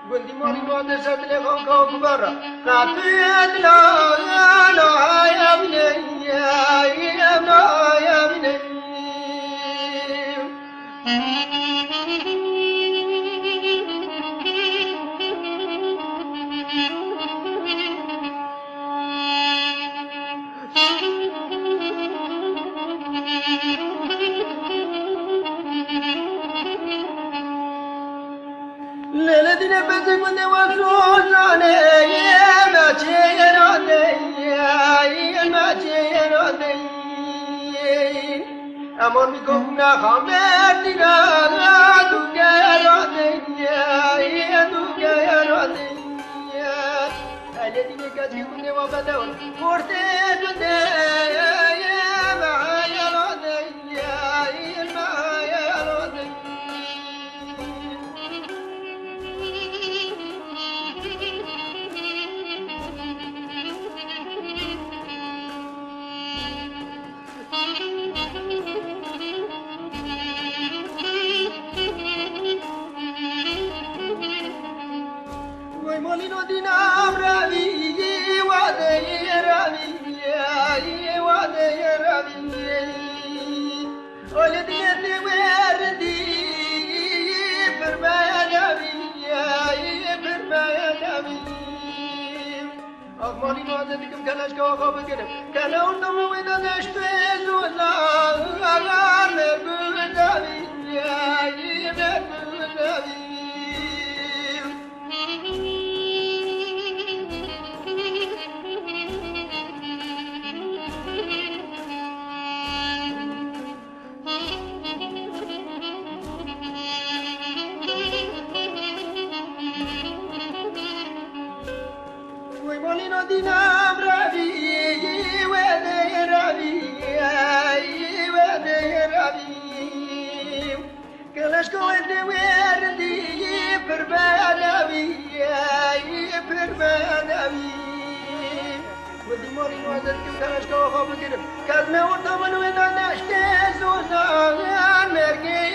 قلدي مالي ما تسد لي خنقا وكبرة قاطيت لا يا بني يا بني ليلتنا بزق من وفلوساني ما تيراني أمر بكم خامتنا دوكيراني الذين كتبوا وبدوا مرتدنا Molino di Namravi, olha de verdi, per me Molino de que canas que eu vou querer, cana um não me dá neste zula, me budavi, Molino di Namravi, che le scuole di verdi per me Quindi Molino ha detto che le scuole che ne urtavano e non è stesso, merghe